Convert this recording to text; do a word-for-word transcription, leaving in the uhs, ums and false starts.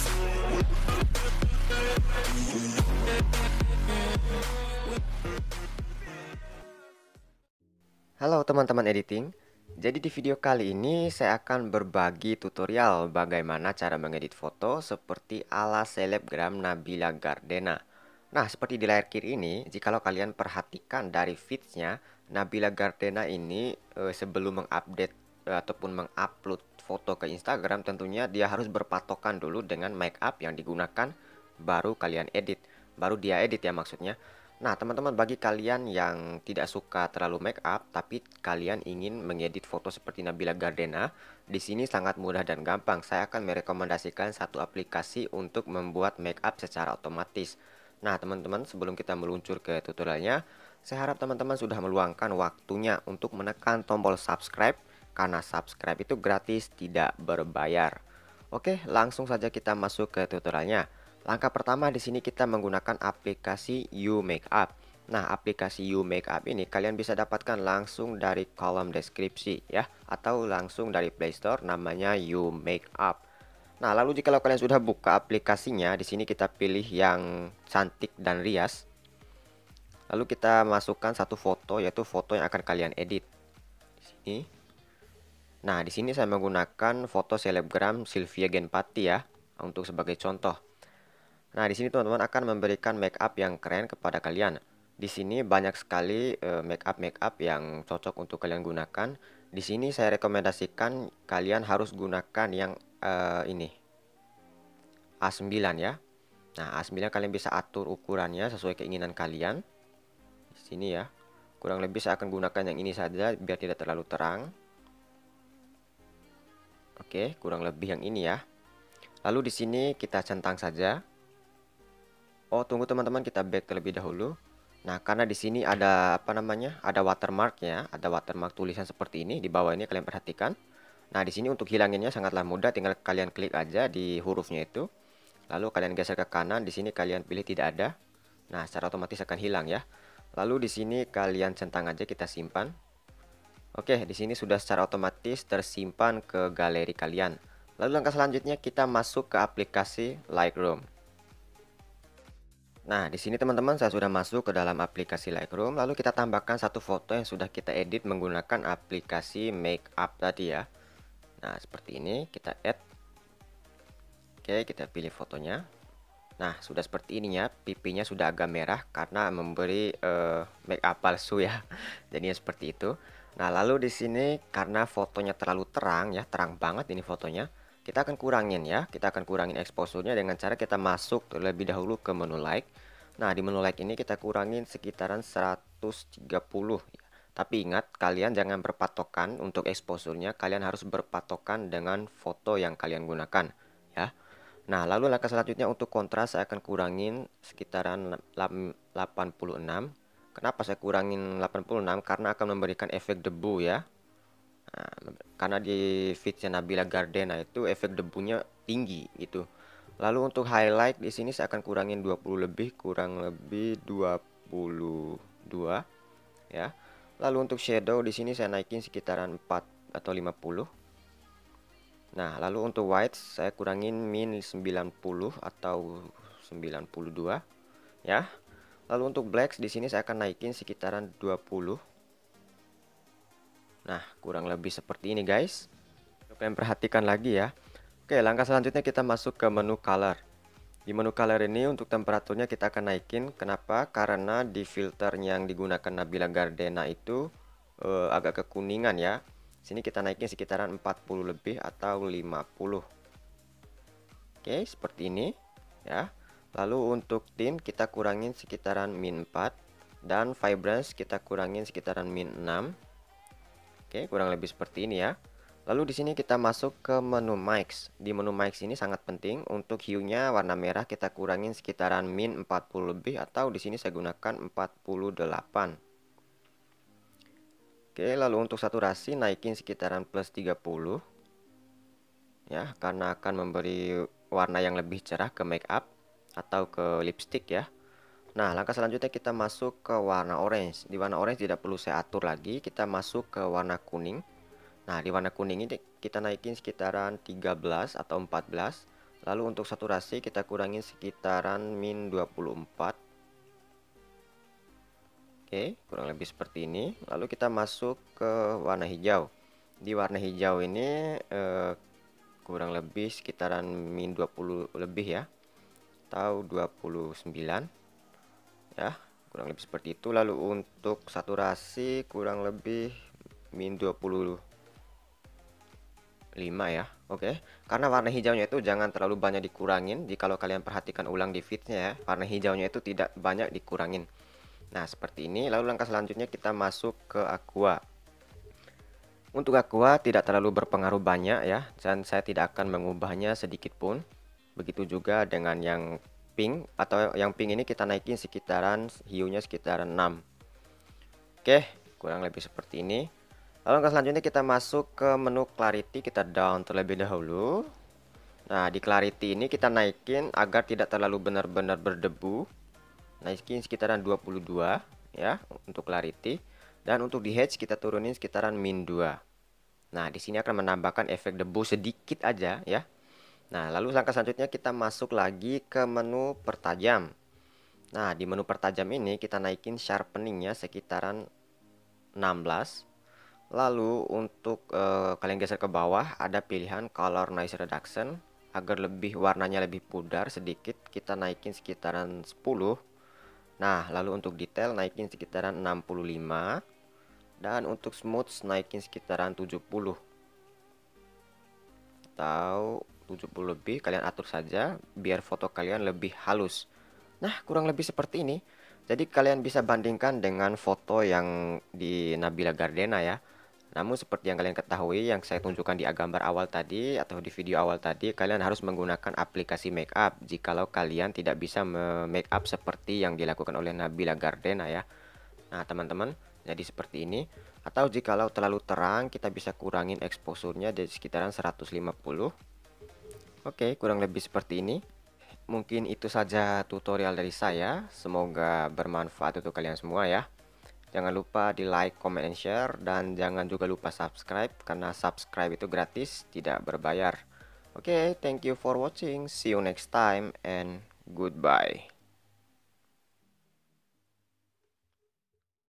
Halo teman-teman editing. Jadi di video kali ini saya akan berbagi tutorial bagaimana cara mengedit foto seperti ala selebgram Nabila Gardena. Nah, seperti di layar kiri ini, jikalau kalian perhatikan dari feeds-nya, Nabila Gardena ini eh, sebelum mengupdate eh, ataupun mengupload foto ke Instagram, tentunya dia harus berpatokan dulu dengan make up yang digunakan, baru kalian edit. Baru dia edit ya maksudnya. Nah, teman-teman, bagi kalian yang tidak suka terlalu make up, tapi kalian ingin mengedit foto seperti Nabila Gardena, di sini sangat mudah dan gampang. Saya akan merekomendasikan satu aplikasi untuk membuat make up secara otomatis. Nah, teman-teman, sebelum kita meluncur ke tutorialnya, saya harap teman-teman sudah meluangkan waktunya untuk menekan tombol subscribe, karena subscribe itu gratis, tidak berbayar. Oke, langsung saja kita masuk ke tutorialnya. Langkah pertama di sini kita menggunakan aplikasi YouMakeup. Nah, aplikasi YouMakeup ini kalian bisa dapatkan langsung dari kolom deskripsi ya, atau langsung dari Play Store, namanya YouMakeup. Nah, lalu jika kalian sudah buka aplikasinya, di sini kita pilih yang cantik dan rias. Lalu kita masukkan satu foto, yaitu foto yang akan kalian edit. Di sini. Nah, di sini saya menggunakan foto selebgram Sylvia Genpati ya, untuk sebagai contoh. Nah, di sini teman-teman akan memberikan make up yang keren kepada kalian. Di sini banyak sekali uh, make up make up yang cocok untuk kalian gunakan. Di sini saya rekomendasikan kalian harus gunakan yang uh, ini A sembilan ya. Nah, A sembilan kalian bisa atur ukurannya sesuai keinginan kalian. Di sini ya. Kurang lebih saya akan gunakan yang ini saja biar tidak terlalu terang. Oke, kurang lebih yang ini ya. Lalu di sini kita centang saja. Oh, tunggu teman-teman, kita back terlebih dahulu. Nah, karena di sini ada apa namanya? Ada watermarknya, ada watermark tulisan seperti ini di bawah ini, kalian perhatikan. Nah, di sini untuk hilanginnya sangatlah mudah, tinggal kalian klik aja di hurufnya itu. Lalu kalian geser ke kanan, di sini kalian pilih tidak ada. Nah, secara otomatis akan hilang ya. Lalu di sini kalian centang aja, kita simpan. Oke, di sini sudah secara otomatis tersimpan ke galeri kalian. Lalu langkah selanjutnya kita masuk ke aplikasi Lightroom. Nah, di sini teman-teman saya sudah masuk ke dalam aplikasi Lightroom, lalu kita tambahkan satu foto yang sudah kita edit menggunakan aplikasi Makeup tadi ya. Nah, seperti ini kita add. Oke, kita pilih fotonya. Nah, sudah seperti ini ya, pipinya sudah agak merah karena memberi uh, make up palsu ya. Jadinya seperti itu. Nah, lalu di sini karena fotonya terlalu terang ya, terang banget ini fotonya. Kita akan kurangin ya, kita akan kurangin exposure-nya dengan cara kita masuk terlebih dahulu ke menu like. Nah, di menu like ini kita kurangin sekitaran seratus tiga puluh. Tapi ingat, kalian jangan berpatokan untuk exposure-nya, kalian harus berpatokan dengan foto yang kalian gunakan ya. Nah, lalu langkah selanjutnya untuk kontras saya akan kurangin sekitaran delapan puluh enam. Kenapa saya kurangin delapan puluh enam? Karena akan memberikan efek debu ya. Nah, karena di feeds-nya Nabila Gardena itu efek debunya tinggi gitu. Lalu untuk highlight di sini saya akan kurangin dua puluh lebih, kurang lebih dua puluh dua ya. Lalu untuk shadow di sini saya naikin sekitaran empat atau lima puluh. Nah, lalu untuk white saya kurangin min sembilan puluh atau sembilan puluh dua ya. Lalu untuk blacks di sini saya akan naikin sekitaran dua puluh. Nah, kurang lebih seperti ini guys. Kalian perhatikan lagi ya. Oke, langkah selanjutnya kita masuk ke menu color. Di menu color ini untuk temperaturnya kita akan naikin. Kenapa? Karena di filter yang digunakan Nabila Gardena itu eh, agak kekuningan ya. Sini kita naikin sekitaran empat puluh lebih atau lima puluh. Oke, seperti ini ya. Lalu untuk tint kita kurangin sekitaran min empat dan vibrance kita kurangin sekitaran min enam. Oke, kurang lebih seperti ini ya. Lalu di sini kita masuk ke menu mics. Di menu mics ini sangat penting untuk hue-nya warna merah kita kurangin sekitaran min empat puluh lebih atau di sini saya gunakan empat puluh delapan. Oke, lalu untuk saturasi naikin sekitaran plus tiga puluh. Ya, karena akan memberi warna yang lebih cerah ke make up atau ke lipstick ya. Nah, langkah selanjutnya kita masuk ke warna orange. Di warna orange tidak perlu saya atur lagi, kita masuk ke warna kuning. Nah, di warna kuning ini kita naikin sekitaran tiga belas atau empat belas. Lalu untuk saturasi kita kurangin sekitaran min dua puluh empat. Oke, kurang lebih seperti ini. Lalu kita masuk ke warna hijau. Di warna hijau ini eh, kurang lebih sekitaran min dua puluh lebih ya, atau dua puluh sembilan ya, kurang lebih seperti itu. Lalu untuk saturasi kurang lebih min dua puluh lima ya. Oke, karena warna hijaunya itu jangan terlalu banyak dikurangin. Jikalau kalian perhatikan ulang di feednya ya, warna hijaunya itu tidak banyak dikurangin. Nah seperti ini. Lalu langkah selanjutnya kita masuk ke aqua. Untuk aqua tidak terlalu berpengaruh banyak ya, dan saya tidak akan mengubahnya sedikit pun. Begitu juga dengan yang pink, atau yang pink ini kita naikin sekitaran hiunya sekitaran enam. Oke, kurang lebih seperti ini. Lalu langkah selanjutnya kita masuk ke menu clarity, kita down terlebih dahulu. Nah di clarity ini kita naikin agar tidak terlalu benar-benar berdebu, naikin sekitaran dua puluh dua ya untuk clarity. Dan untuk di hedge kita turunin sekitaran min dua. Nah di sini akan menambahkan efek debu sedikit aja ya. Nah lalu langkah selanjutnya kita masuk lagi ke menu pertajam. Nah di menu pertajam ini kita naikin sharpeningnya sekitaran enam belas. Lalu untuk uh, kalian geser ke bawah ada pilihan color noise reduction, agar lebih warnanya lebih pudar sedikit kita naikin sekitaran sepuluh. Nah lalu untuk detail naikin sekitaran enam puluh lima. Dan untuk smooth naikin sekitaran tujuh puluh atau tujuh puluh lebih, kalian atur saja biar foto kalian lebih halus. Nah kurang lebih seperti ini. Jadi kalian bisa bandingkan dengan foto yang di Nabila Gardena ya. Namun seperti yang kalian ketahui, yang saya tunjukkan di gambar awal tadi atau di video awal tadi, kalian harus menggunakan aplikasi makeup jikalau kalian tidak bisa make up seperti yang dilakukan oleh Nabila Gardena ya. Nah teman-teman, jadi seperti ini. Atau jikalau terlalu terang, kita bisa kurangin exposure-nya dari sekitaran seratus lima puluh. Oke, kurang lebih seperti ini. Mungkin itu saja tutorial dari saya. Semoga bermanfaat untuk kalian semua ya. Jangan lupa di like, comment, and share. Dan jangan juga lupa subscribe, karena subscribe itu gratis, tidak berbayar. Oke, thank you for watching. See you next time and goodbye.